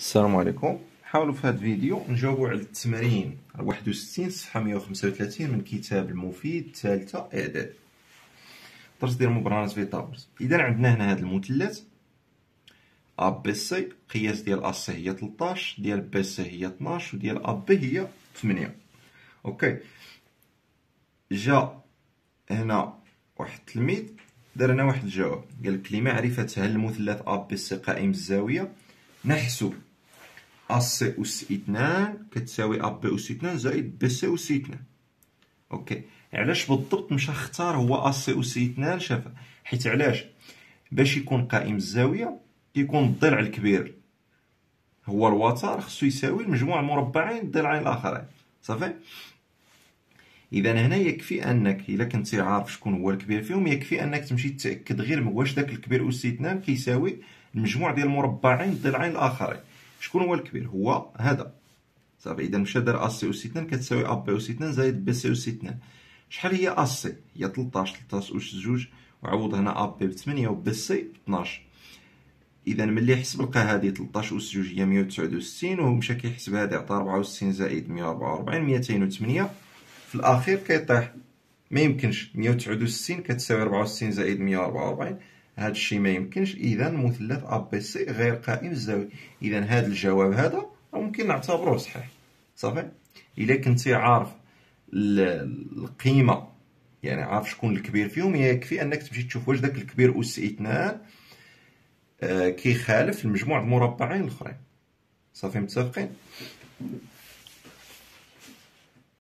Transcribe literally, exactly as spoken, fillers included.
السلام عليكم. نحاولوا في هذا الفيديو نجاوبوا على التمرين واحد وستين صفحة مية وخمسة وثلاثين من كتاب المفيد ثالثة إعداد درس ديال مبرهنات فيثاغورس. إذا عندنا هنا هذا المثلث أ بي سي، قياس ديال أ سي هي ثلاثطاش، ديال بي سي هي اثناش، وديال أ بي هي ثمانية. أوكي، جا هنا واحد التلميذ دار لنا واحد الجواب، قال لك لمعرفة هل المثلث أ بي سي قائم الزاوية نحسب أ سي أس اثنان كتساوي أ بي أس اثنان زائد بي سي أس اثنان. اوكي، علاش بالضبط مشى اختار هو أ سي أس اثنان؟ شاف حيت علاش؟ باش يكون قائم الزاوية كيكون الضلع الكبير هو الوتر خصو يساوي المجموع المربعين الضلعين الآخرين. صافي، إذا هنا يكفي أنك إلا كنتي عارف شكون هو الكبير فيهم يكفي أنك تمشي تأكد غير واش داك الكبير أس اثنان كيساوي المجموع ديال المربعين الضلعين الآخرين. شكون هو الكبير؟ هو هذا. صافي، إذا مشى دار أ سي أس اثنان كتساوي أ بي أس اثنان زائد بي سي أس اثنان. شحال هي أ سي؟ هي ثلاثطاش، ثلاثطاش أس جوج، وعوض هنا أ بي بثمانية وبي سي باثناش. إذا ملي حسب لقى هادي ثلاثطاش أس جوج هي مية وتسعود وستين، وهو مشى كيحسب هادي عطا ربعة وستين زائد مية وربعة وربعين ميتين وثمانية. في الأخير كيطيح، ما يمكنش مية وتسعود وستين كتساوي ربعة وستين زائد مية وربعة وربعين، هاد الشيء ما يمكنش. إذا مثلث أ بي سي غير قائم الزاوية. إذا هاد الجواب هذا ممكن نعتبروه صحيح. صافي، إلا كنتي عارف القيمة، يعني عارف شكون الكبير فيهم، يكفي أنك تمشي تشوف واش داك الكبير أس اثنان كيخالف المجموع المربعين الآخرين. صافي، متفقين؟